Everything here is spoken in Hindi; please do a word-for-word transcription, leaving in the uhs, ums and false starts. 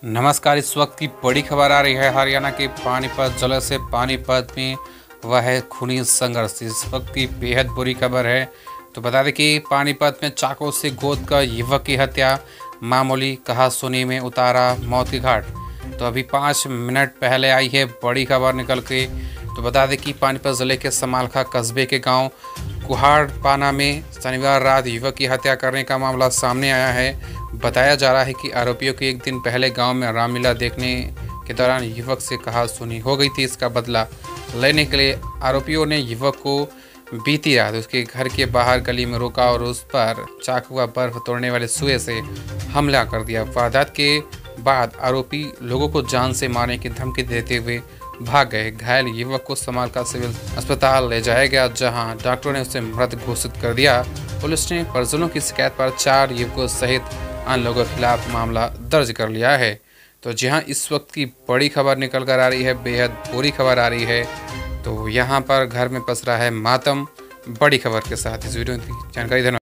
नमस्कार। इस वक्त की बड़ी खबर आ रही है हरियाणा के पानीपत जिले से। पानीपत में वह है खूनी संघर्ष। इस वक्त की बेहद बुरी खबर है। तो बता दें कि पानीपत में चाकू से गोद का युवक की हत्या, मामूली कहा सुनी में उतारा मौत के घाट। तो अभी पाँच मिनट पहले आई है बड़ी खबर निकल के। तो बता दें कि पानीपत जिले के समालखा कस्बे के गांव कुहाड़पाना में शनिवार रात युवक की हत्या करने का मामला सामने आया है। बताया जा रहा है कि आरोपियों की एक दिन पहले गांव में रामलीला देखने के दौरान युवक से कहा सुनी हो गई थी। इसका बदला लेने के लिए आरोपियों ने युवक को बीती रात उसके घर के बाहर गली में रोका और उस पर चाकू व बर्फ तोड़ने वाले सुए से हमला कर दिया। वारदात के बाद आरोपी लोगों को जान से मारने की धमकी देते हुए भाग गए। घायल युवक को समालखा सिविल अस्पताल ले जाया गया, जहां डॉक्टरों ने उसे मृत घोषित कर दिया। पुलिस ने परिजनों की शिकायत पर चार युवकों सहित अन्य लोगों के खिलाफ मामला दर्ज कर लिया है। तो जहां इस वक्त की बड़ी खबर निकल कर आ रही है, बेहद बुरी खबर आ रही है। तो यहां पर घर में पसरा है मातम। बड़ी खबर के साथ इस वीडियो की जानकारी देना।